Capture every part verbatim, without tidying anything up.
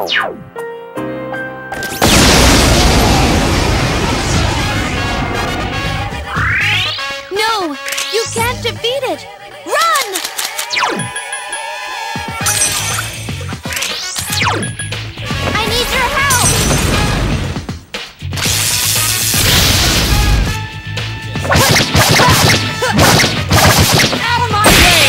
No! You can't defeat it! Run! I need your help! Out of my way!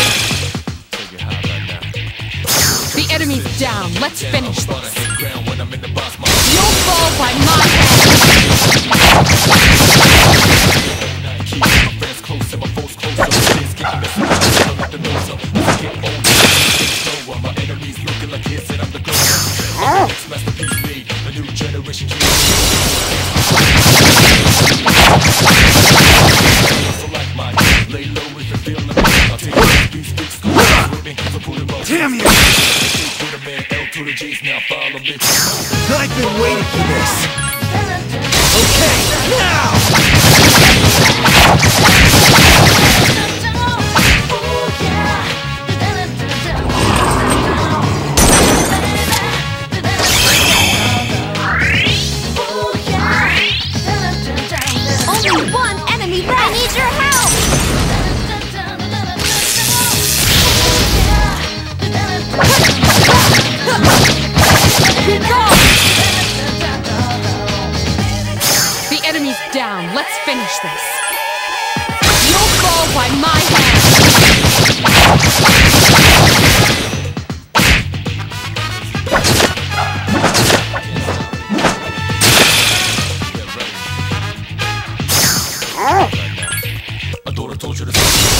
The enemy's down. Let's finish this. You'll fall by my hand! Damn you! I've been waiting for this! Okay, now! Only one enemy left! I need your help! The enemy's down. Let's finish this. You'll fall by my hand. I thought I told you to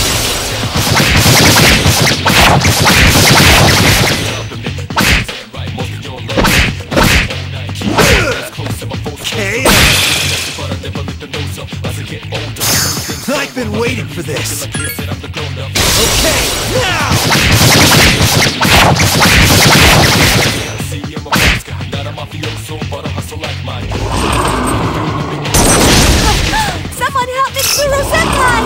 I've been waiting for this! Okay, now! Someone help Mitsuru Senpai!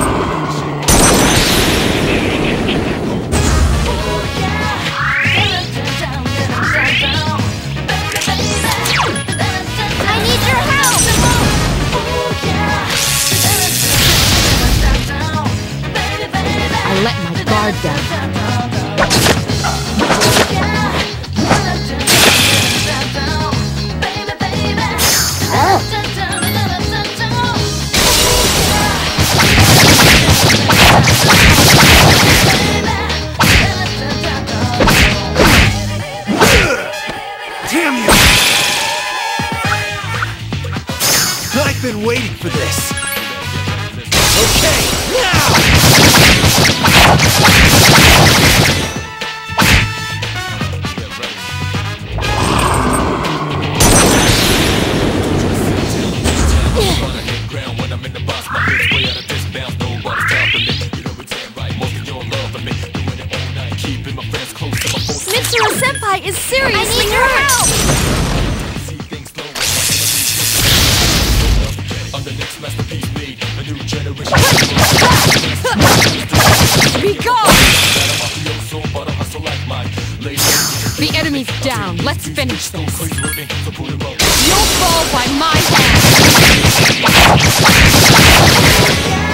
I need your help! I let my guard down. Damn you! I've been waiting for this! Okay, now! Mitsuru Senpai is seriously I need your help! Be gone! The enemy's down. Let's finish this. You'll fall by my hand.